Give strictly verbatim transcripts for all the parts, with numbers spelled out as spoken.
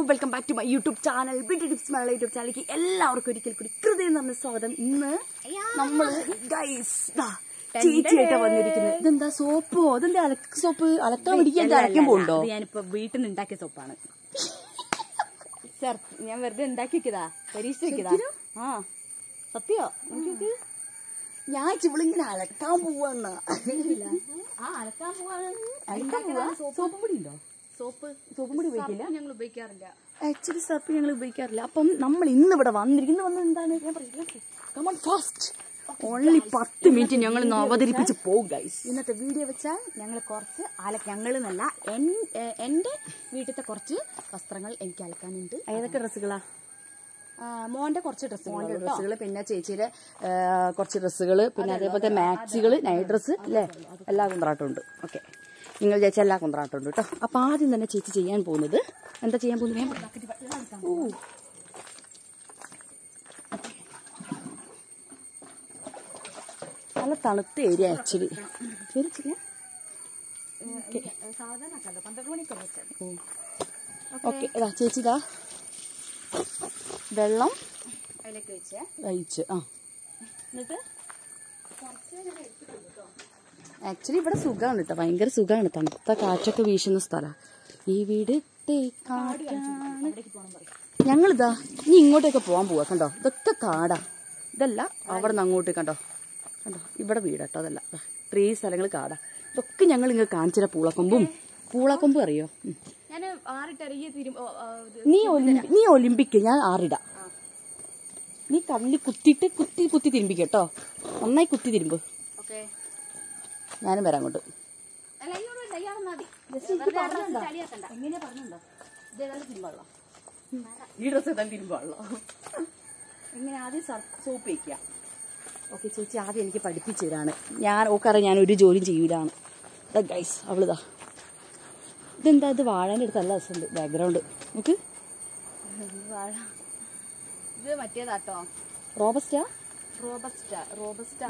Welcome back to my YouTube channel beauty tips Malayalam YouTube ചാനലിലേക്ക് എല്ലാവർക്കും ഒരിക്കൽ കൂടി ഹൃദയം നിറഞ്ഞ സ്വാഗതം. ഇന്ന് നമ്മള് ഗൈസ് ചേച്ചിയായിട്ടാ വന്നിരിക്കുന്നത്. ഇതെന്താ സോപ്പോ? അതെന്താ അലക്ക് സോപ്പ്? അലക്കാൻ പിടിക്കാൻ അലക്കാൻ പോണ്ടോ? ഞാനിപ്പോ വീട്ടിൽ നിന്ന് ഉണ്ടാക്കിയ സോപ്പാണ് സർ. ഞാൻ വെറുതെ ഉണ്ടാക്കി വെക്കതാ, പരീക്ഷ വെക്കതാ. ആ സത്യോ? ഞാൻ ചിവളിങ്ങനെ അലക്കാൻ പോവാന്ന അലക്കാൻ പോവാണ്. സോപ്പ് പൊടി ഉണ്ടോ? സോപ്പ് സോപ്പും പൊടി ഉപയോഗിക്കില്ല. ഞങ്ങൾ ഉപയോഗിക്കാറില്ല. ആക്ച്വലി സർപ്പ് ഞങ്ങൾ ഉപയോഗിക്കാറില്ല. അപ്പം നമ്മൾ ഇന്ന് ഇവിടെ വന്നിരിക്കുന്നത് വന്നത് എന്താണ്? ഞാൻ പറയാം ഫാസ്റ്റ് ഓൺലി പത്ത് മിനിറ്റ് ഞങ്ങൾ ഇന്ന് അവതരിപ്പിച്ച് പോകും ഗൈസ്. ഇന്നത്തെ വീഡിയോ വെച്ചാൽ ഞങ്ങൾ കുറച്ച് അല ഞങ്ങൾ എന്നല്ല എന്റെ വീട്ടിലത്തെ കുറച്ച് വസ്ത്രങ്ങൾ എനിക്ക് അലക്കാനുണ്ട്. ഏതൊക്കെ ഡ്രസ്സുകളാ? മോന്റെ കുറച്ച് ഡ്രസ്സുകൾ മോന്റെ ഡ്രസ്സുകൾ, പിന്നെ ചേച്ചിയുടെ കുറച്ച് ഡ്രസ്സുകൾ, പിന്നെ അതേപോലത്തെ മാക്സികൾ, നൈറ്റ് ഡ്രസ്സ് അല്ലേ, എല്ലാ കുന്ത്രാട്ടം ഉണ്ട്. ഓക്കെ, നിങ്ങൾ ചേച്ചി എല്ലാ കുന്ത്രാട്ടം ഉണ്ട് കേട്ടോ. അപ്പൊ ആദ്യം തന്നെ ചേച്ചി ചെയ്യാൻ പോകുന്നത് എന്താ ചെയ്യാൻ പോകുന്നത്? ഓ നല്ല തണുത്ത ഏരിയ ആക്ച്വലി. ഓക്കെ, ഇതാ ചേച്ചി ഇതാ വെള്ളം അതിലേക്ക് വെച്ച് കഴിച്ച്. ആ എന്നിട്ട് ആക്ച്വലി ഇവിടെ സുഖമാണ് കേട്ടോ, ഭയങ്കര സുഖമാണ്. തണുത്ത കാറ്റൊക്കെ വീശുന്ന സ്ഥലമാണ് ഈ വീടത്തെ കാറ്റാണ്. ഞങ്ങളിതാ ഇനി ഇങ്ങോട്ടൊക്കെ പോകാൻ പോവാ. കണ്ടോ, ഇതൊക്കെ കാടാ. ഇതല്ല അവിടെ നിന്ന് അങ്ങോട്ട് കണ്ടോ കണ്ടോ ഇവിടെ വീട് കേട്ടോ. അതല്ല ഇത്രയും സ്ഥലങ്ങൾ കാടാ. ഇതൊക്കെ ഞങ്ങൾ ഇങ്ങനെ കാണിച്ചില്ല. പൂളക്കൊമ്പും പൂളക്കൊമ്പും അറിയോ? നീ നീ ഒലിമ്പിക്ക്, ഞാൻ ആറിട. നീ കല്ലിൽ കുത്തിയിട്ട് കുത്തി കുത്തി തിരുമ്പിക്ക കേട്ടോ. നന്നായി കുത്തി തിരുമ്പ്. ഞാനും വരാം അങ്ങോട്ട്. ഈ ഡ്രസ് തന്നെ തിരുമ്പാണല്ലോ. എങ്ങനെ ആദ്യം സോപ്പ് വയ്ക്കുക. ഓക്കെ ചേച്ചി ആദ്യം എനിക്ക് പഠിപ്പിച്ചു തരാണ്. ഞാൻ ഓക്കറിയാം ഞാൻ ഒരു ജോലിയും ചെയ്യൂലാണ്. ഇതാ ഗൈസ് അവളിതാ. ഇതെന്താ ഇത്? വാഴേൻ്റെ അടുത്ത് നല്ല രസമുണ്ട് ബാക്ക്ഗ്രൗണ്ട്. നമുക്ക് വാഴ ഇത് മറ്റേതാട്ടോ, റോബസ്റ്റാ റോബസ്റ്റ റോബസ്റ്റ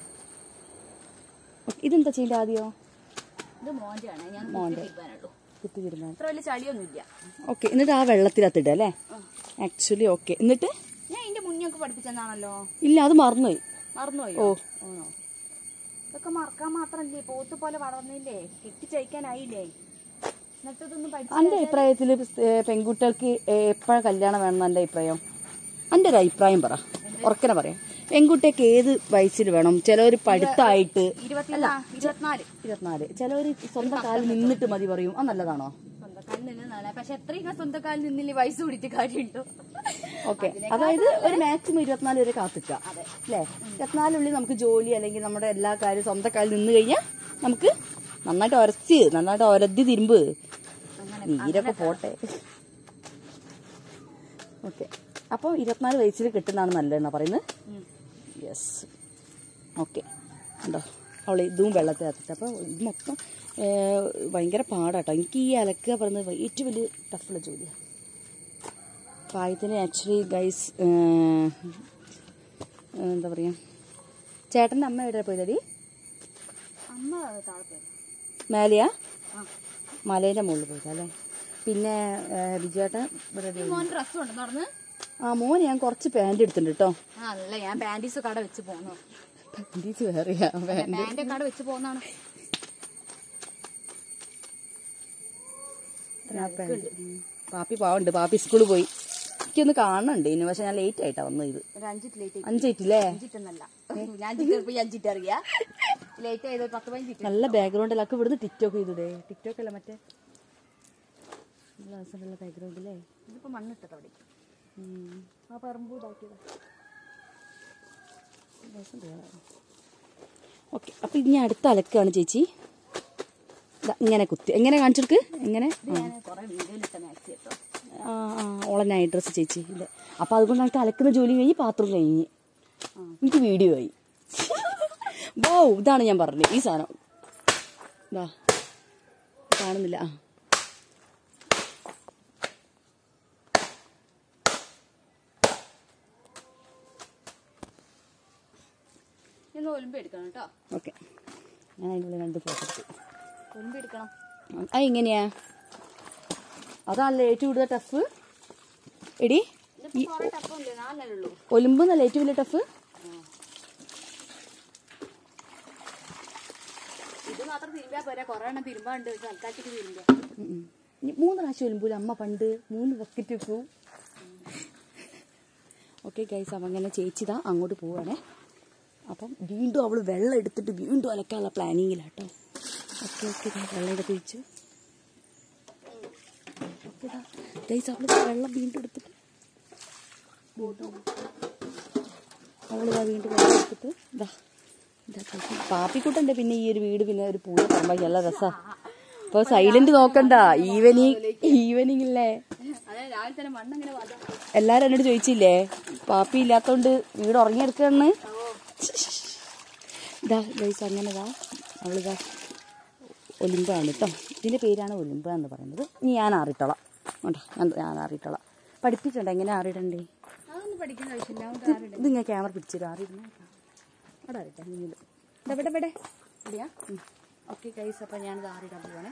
ഇതെന്താ ചെയ്യേണ്ട ആദ്യോ? ഇത് മോന്റെ ആണ്. ഞാൻ മോന്റെ തീരുമാനമുള്ളൂ. കുത്തി തീരുമാനം. അത്ര വലിയ ചളിയൊന്നും ഇല്ല. ഓക്കെ, എന്നിട്ട് ആ വെള്ളത്തിനകത്തിടുക അല്ലേ? Actually okay. എന്നിട്ട് ഞാൻ ഇതിന്റെ മുന്നൊക്കെ പഠിപ്പിച്ചെന്നാണല്ലോ. ഇല്ല, അത് മറന്നുപോയി. മറന്നുപോയി? ഓ ഇതൊക്കെ മറക്കാൻ മാത്രല്ലേ, പോത്ത് പോലെ വളർന്നില്ലേ, കെട്ടിച്ചയക്കാനായില്ലേ. എന്നിട്ടൊന്നും എന്റെ അഭിപ്രായത്തില് പെൺകുട്ടികൾക്ക് എപ്പോഴും കല്യാണം വേണം എന്റെ അഭിപ്രായം. എന്റെ ഒരു അഭിപ്രായം പറ, ഉറക്കനെ പറയാം. പെൺകുട്ടിയൊക്കെ ഏത് വയസ്സിൽ വേണം? ചിലവര് പഠിത്തമായിട്ട് ഇരുപത്തിനാല് ഇരുപത്തിനാല് ചിലവര് സ്വന്തം കാലിൽ നിന്നിട്ട് മതി പറയും. അത് നല്ലതാണോ? സ്വന്തം കാലിൽ നിന്നാണ്. പക്ഷെ എത്രയൊക്കെ സ്വന്തം കാലിൽ നിന്നില്ലേ വയസ്സ് കൂടിയിട്ട് കാര്യമുണ്ടോ? ഓക്കെ, അതായത് ഒരു മാക്സിമം ഇരുപത്തിനാല് വരെ കാത്തിക്ക അല്ലേ? ഇരുപത്തിനാലുള്ളിൽ നമുക്ക് ജോലി അല്ലെങ്കിൽ നമ്മുടെ എല്ലാ കാര്യവും സ്വന്തം കാലിൽ നിന്ന് കഴിഞ്ഞാൽ നമുക്ക് നന്നായിട്ട് ഒരച്ച് നന്നായിട്ട് ഒരതി തിരുമ്പ് നീരൊക്കെ പോട്ടെ. ഓക്കെ, അപ്പൊ ഇരുപത്തിനാല് വയസ്സിൽ കിട്ടുന്നതാണ് നല്ലതെന്നാ പറയുന്നത്. Yes, okay. ഉണ്ടോ അവള് ഇതും വെള്ളത്തിൽ ആത്തിട്ട്. അപ്പൊ ഇത് മൊത്തം ഭയങ്കര പാടാട്ടോ. എനിക്ക് ഈ അലക്കുക പറയുന്നത് ഏറ്റവും വലിയ ടഫുള്ള ജോലിയാണ്. പ്രായത്തിന് ആക്ച്വലി ഗൈസ് എന്താ പറയാ, ചേട്ടൻ്റെ അമ്മ എവിടെ പോയതടി? അമ്മ താഴെ പോയി. മേലെയാ? മലേന്റെ മുകളിൽ പോയതാ അല്ലേ? പിന്നെ ബിജുവേട്ടൻ ഡ്രസ്സ് കൊണ്ട് നടന്ന്. ആ മോന് ഞാൻ കുറച്ച് പാന്റ് എടുത്തിട്ടുണ്ട് കേട്ടോ. അല്ല, ഞാൻ പാന്റീസ് കട വെച്ച് പോന്നു. പാന്റീസ് വേറെയാ, പാന്റ് കട വെച്ച് പോന്നാണ്. പാപ്പി പാവുണ്ട്. പാപ്പി സ്കൂളിൽ പോയി. എനിക്കൊന്ന് കാണുന്നുണ്ട് ഇനി, പക്ഷെ ഞാൻ ലേറ്റ് ആയിട്ടാ വന്നത്. ഇത് അഞ്ചിട്ടില്ലേ? നല്ല ബാക്ക്ഗ്രൗണ്ട് അല്ല. ഇവിടുന്ന് ടിക്ടോക്ക് ചെയ്തൂടെ? ടിക്ടോക്ക് അല്ല മറ്റേ ബാക്ക്ഗ്രൗണ്ട് അല്ലേ? ഇതിപ്പോ മണ്ണിട്ടത് അവിടെ. ആ പറമ്പ് ഇതാക്കിയതാ. ഓക്കെ, അപ്പൊ ഇനി അടുത്ത അലക്കാണ് ചേച്ചി. ഇങ്ങനെ കുത്തി എങ്ങനെ കാണിച്ചെടുക്ക്. എങ്ങനെ ആ ആ ഓളെ നൈറ്റ് ഡ്രസ്സ് ചേച്ചി ഇല്ല. അപ്പൊ അതുകൊണ്ട് എനിക്ക് അലക്കുന്ന ജോലി കഴിഞ്ഞ് പാത്രം കഴിഞ്ഞ് എനിക്ക് വീഡിയോ ആയി. വൗ, ഇതാണ് ഞാൻ പറഞ്ഞത്. ഈ സാധനം ഇതാ കാണുന്നില്ല. ആ ഓക്കെ, ഞാൻ അതിൻ്റെ ഉള്ളിൽ രണ്ട് ഫോട്ടോ എടുത്തു. ഒമ്പെടുക്കണം. അതെങ്ങനെയാ? അതല്ലേ ഏറ്റവും കൂടുതൽ ടഫ്. എടി ഒലിമ്പ് എന്നല്ല ഏറ്റവും വലിയ ടഫ്. മൂന്ന് പ്രാവശ്യം ഒലിമ്പൂല അമ്മ പണ്ട് മൂന്ന് ബക്കറ്റ് വെക്കും. ഓക്കെ ഗൈസ്, അപ്പം അങ്ങനെ ചേച്ചിതാ അങ്ങോട്ട് പോവാണേ. അപ്പം വീണ്ടും അവൾ വെള്ളം എടുത്തിട്ട് വീണ്ടും അലക്കാനുള്ള പ്ലാനിങ്ങിലാട്ടോ. ഓക്കെ ഓക്കെ വെള്ളം എടുത്ത് വെച്ചു. ഓക്കേതാ ഗൈസ്, അവൾ വെള്ളം വീണ്ടും എടുത്തിട്ട് അവളിതാ വീണ്ടും വെള്ളം എടുത്തിട്ട് ഇതാ ഇതാ പാപ്പിക്കുട്ടുണ്ട്. പിന്നെ ഈ ഒരു വീട് പിന്നെ ഒരു പൂജ പറയുമ്പോൾ നല്ല രസാ. ഇപ്പൊ സൈലന്റ് നോക്കണ്ട, ഈവനിങ് ഈവനിങ് ഇല്ലേ. എല്ലാരും എന്നോട് ചോദിച്ചില്ലേ പാപ്പി ഇല്ലാത്തോണ്ട് വീട് ഉറങ്ങിയെടുക്കാന്ന്. ഇതാ ഗൈസ്, അങ്ങനെതാ അവളിതാ ഒലിമ്പാണ് കേട്ടോ. ഇതിന്റെ പേരാണ് ഒലിമ്പ എന്ന് പറയുന്നത്. ഇനി ഞാൻ ആറിട്ടോളാം കേട്ടോ, ഞാൻ ആറിട്ടോളാം. പഠിപ്പിച്ചുണ്ടോ എങ്ങനെ ആറിടണ്ടേ? ഇതിങ്ങനെ ക്യാമറ പിടിച്ചിട്ട് ആറിടുന്ന അവിടെ അറിയട്ടെ നിങ്ങൾ ഇവിടെ ഇവിടെ ഇവിടെയാ. ഓക്കെ ഗൈസ്, അപ്പം ഞാനിത് ആറിടാൻ പോവാണേ.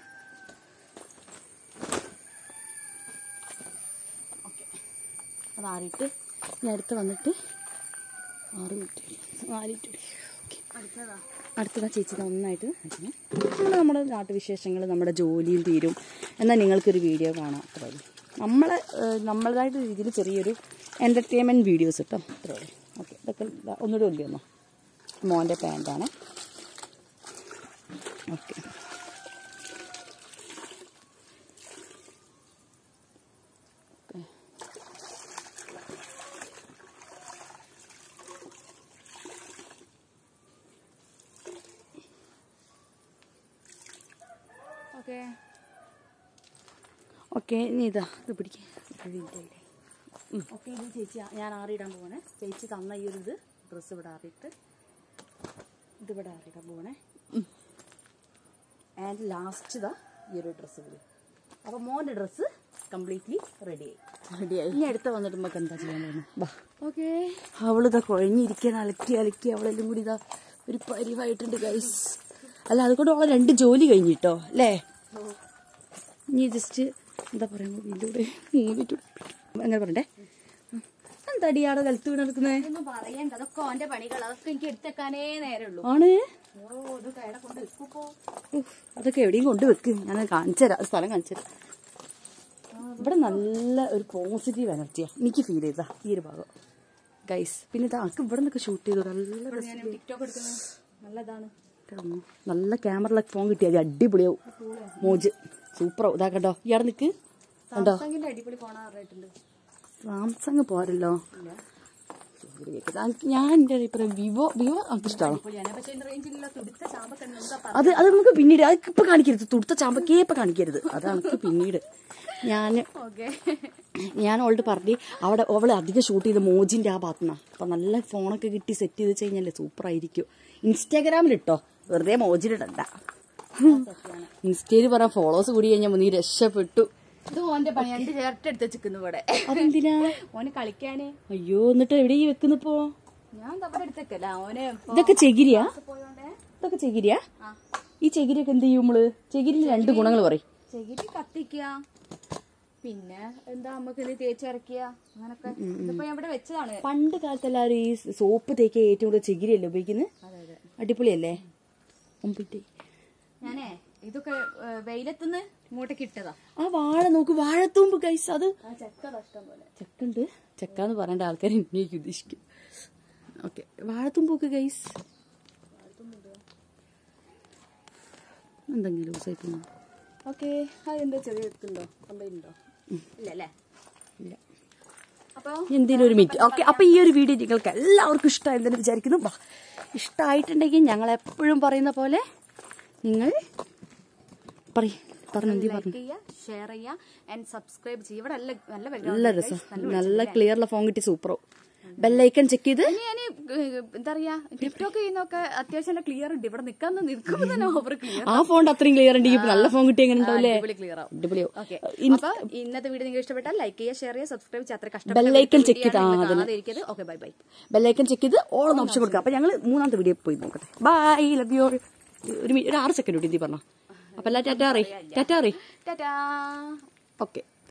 ഓക്കെ, അത് ആറിയിട്ട് ഞാൻ അടുത്ത് വന്നിട്ട് ആറ് മിനിറ്റ് ആറിയിട്ട് ഓക്കെ അടുത്തതാ ചേച്ചി നന്നായിട്ട് നമ്മൾ നമ്മുടെ നാട്ടുവിശേഷങ്ങൾ നമ്മുടെ ജോലിയും തീരും. എന്നാൽ നിങ്ങൾക്കൊരു വീഡിയോ കാണാം. അത്രേ ഉള്ളൂ. നമ്മളെ നമ്മളതായിട്ട് രീതിയിൽ ചെറിയൊരു എൻ്റർടൈൻമെൻറ്റ് വീഡിയോസ് കേട്ടോ. അത്രേ ഉള്ളൂ. ഓക്കെ, ഇതൊക്കെ ഒന്നുകൂടി ഒല്ലി ഒന്നോ മോൻ്റെ പാൻറ്റാണ്. ഓക്കെ ഓക്കെ ഓക്കെ ഇനി ഇതാ ഇത് പിടിക്കുക. ഓക്കെ, ഇത് ചേച്ചി ഞാൻ ആറിയിടാൻ പോവാണേ. ചേച്ചി തന്ന ഈ ഒരു ഇത് ഡ്രസ്സ് ഇവിടെ ആറിയിട്ട് ഇതിവിടെ ആറിയിടാൻ പോവാണേ. ആൻഡ് ലാസ്റ്റ് ഇതാ ഈ ഒരു ഡ്രസ്സ് കൂടി. അപ്പോൾ മോൻ്റെ ഡ്രസ്സ് കംപ്ലീറ്റ്ലി റെഡിയായി റെഡിയായി ഇനി അടുത്ത് വന്നിട്ട് നമുക്ക് എന്താ ചെയ്യാൻ പോകുന്നത്? ബാ. ഓക്കെ, അവളിതാ കുഴഞ്ഞിരിക്കാൻ അലക്കി അലക്കി അവളെല്ലാം കൂടി ഇതാ ഒരു പരിവായിട്ടുണ്ട് ഗൈസ്. അല്ല അതുകൊണ്ട് അവളെ രണ്ട് ജോലി കഴിഞ്ഞിട്ടോ അല്ലേ. ഇനി ജസ്റ്റ് എന്താ പറയുന്നത് വീണ്ടും മൂന്നിട്ട് അങ്ങനെ പറയണ്ടേ. എന്താടിയാടെ കലത്ത് വീണ് എടുക്കുന്നത്? ഒന്നും പറയണ്ട, അതൊക്കെ ഓന്റെ പണികൾ. അതൊക്കെ എനിക്ക് എടുത്തേക്കാനേ നേരമുള്ളൂ. ആണ് ഇതൊക്കെ എവിടെ കൊണ്ട് വെക്കുമ്പോ അതൊക്കെ എവിടെയും കൊണ്ട് വെക്ക്. ഞാൻ കാണിച്ചുതരാം, സ്ഥലം കാണിച്ചുതരാം. ഇവിടെ നല്ല ഒരു പോസിറ്റീവ് എനർജിയാ എനിക്ക് ഫീൽ ചെയ്താ ഈ ഒരു ഭാഗം ഗൈസ്. പിന്നെ ഇതാ ആൾക്ക് ഇവിടെ നിന്നൊക്കെ ഷൂട്ട് ചെയ്തു. നല്ല ടിക്ടോക്ക് എടുക്കുന്നത് നല്ലതാണ്. നല്ല ക്യാമറയിലൊക്കെ ഫോൺ കിട്ടിയാൽ അടിപൊളിയാവും. മോജ് സൂപ്പറാവും. ഇതാ കണ്ടോ ഇയാടെ നിൽക്ക് കണ്ടോ. അടിപൊളി ഫോണാ പറഞ്ഞിട്ടുണ്ട്. സാംസങ് പോരല്ലോ. ഞാൻ എൻ്റെ അഭിപ്രായം വിവോ വിവോ നമുക്ക് ഇഷ്ടമാണ്. അത് അത് നമുക്ക് പിന്നീട് അത് ഇപ്പൊ കാണിക്കരുത്. തുടുത്ത ചാമ്പക്കേ ഇപ്പൊ കാണിക്കരുത്. അത് നമുക്ക് പിന്നീട് ഞാൻ ഞാൻ അവളോട് പറഞ്ഞ് അവിടെ അവളെ അധികം ഷൂട്ട് ചെയ്ത് മോജിന്റെ ആ ഭാഗത്തുനിന്നാ. അപ്പൊ നല്ല ഫോണൊക്കെ കിട്ടി സെറ്റ് ചെയ്ത് വെച്ച് കഴിഞ്ഞാലേ സൂപ്പറായിരിക്കും. ഇൻസ്റ്റാഗ്രാമിലിട്ടോ, വെറുതെ മോജിലിടണ്ട. ഇൻസ്റ്റയിൽ പറഞ്ഞ ഫോളോവേഴ്സ് കൂടി കഴിഞ്ഞാൽ നീ രക്ഷപ്പെട്ടു. ഇത് ഓന്റെ പണി. രണ്ട് ചേർട്ട് എടുത്ത് വെച്ചിരിക്കുന്നു ഇവിടെ. അതെന്തിനാ? ഓന് കളിക്കാന്. അയ്യോ, എന്നിട്ട് എവിടെ ഈ വെക്കുന്നിപ്പോ? ഞാൻ അവിടെ എടുത്തേക്കല്ല ഓന്. ഇതൊക്കെ ചെകിരിയാ? ഇതൊക്കെ ചെകിരിയാ? ഈ ചെകിരിയൊക്കെ എന്ത് ചെയ്യും നമ്മള്? ചെകിരിയിൽ രണ്ട് ഗുണങ്ങൾ പറയും. ചെകിരി കത്തിക്കുക, പിന്നെ എന്താ നമുക്ക് ഇത് തേച്ചിറക്കുക, അങ്ങനൊക്കെ. ഇതിപ്പോ ഞാൻ ഇവിടെ വെച്ചതാണ്. പണ്ട് കാലത്ത് എല്ലാവരും ഈ സോപ്പ് തേക്കാൻ ഏറ്റവും കൂടുതൽ ചെകിരിയല്ലേ ഉപയോഗിക്കുന്നത്? അടിപൊളിയല്ലേ? ഞാനേ ഇതൊക്കെ വെയിലത്തുനിന്ന് ഇങ്ങോട്ടേക്ക് ഇട്ടതാ. ആ വാഴ നോക്ക്, വാഴത്തൂമ്പ് ഗൈസ്. അത് ചെക്കുണ്ട്. ചെക്കാന്ന് പറയേണ്ട ആൾക്കാർ എനിക്ക് ഉദ്ദേശിക്കും. Okay, വാഴത്തൂമ്പൊക്കെ guys. എന്തെങ്കിലും ലൂസായിട്ട് ഓക്കെ. അതെന്താ ചെറിയ എടുത്തുണ്ടോ? കംപ്ലൈന്റ് ഉണ്ടോ? ഇല്ലല്ലേ? ഇല്ല. അപ്പൊ എന്തെങ്കിലും ഒരു മിനിറ്റ്. ഓക്കെ, അപ്പൊ ഈ ഒരു വീഡിയോ നിങ്ങൾക്ക് എല്ലാവർക്കും ഇഷ്ടമായെന്ന് വിചാരിക്കുന്നു. ഇഷ്ടമായിട്ടുണ്ടെങ്കിൽ ഞങ്ങൾ എപ്പോഴും പറയുന്ന പോലെ നിങ്ങൾ ഷെയർ ചെയ്യുക ആൻഡ് സബ്സ്ക്രൈബ് ചെയ്യുക. ഇവിടെ നല്ല നല്ല രസം, നല്ല ക്ലിയറുള്ള ഫോൺ കിട്ടി. സൂപ്പറോ. ബെല്ലൈക്കൺ ചെക്ക് ചെയ്ത് ഞാൻ എന്താ പറയാ ടിക്ടോക്ക് ചെയ്യുന്നൊക്കെ അത്യാവശ്യം ക്ലിയർ ഉണ്ട്. ഇവിടെ നിൽക്കാൻ നിൽക്കുമ്പോ തന്നെ ഓവർ ക്ലിയർ. ആ ഫോൺ അത്രയും ക്ലിയർ ഉണ്ടെങ്കിൽ നല്ല ഫോൺ കിട്ടി എങ്ങനെ ഉണ്ടാവില്ലേ? ക്ലിയർ ആവും. അടിപൊളിയോ. അപ്പൊ ഇന്നത്തെ വീഡിയോ നിങ്ങൾക്ക് ഇഷ്ടപ്പെട്ടാൽ ലൈക്ക് ചെയ്യുക, ഷെയർ ചെയ്യുക, സബ്സ്ക്രൈബ് ചെയ്യുക. അത്ര കഷ്ടം. ബെല്ലൈക്കൺ ചെക്ക് ചെയ്ത് okay bye bye. Bell icon check ചെയ്ത് ഓളം ഓപ്ഷൻ കൊടുക്കുക. അപ്പൊ ഞങ്ങൾ മൂന്നാമത്തെ വീഡിയോ പോയി നോക്കട്ടെ. Bye, love you. ഒരു ഒരു ആറ് സെക്കൻഡ് കൂടി പറഞ്ഞോ. അപ്പൊ എല്ലാ ടാറ്റാ അറിയ ടാറ്റാ അറിയ ടാറ്റാ. ഓക്കെ.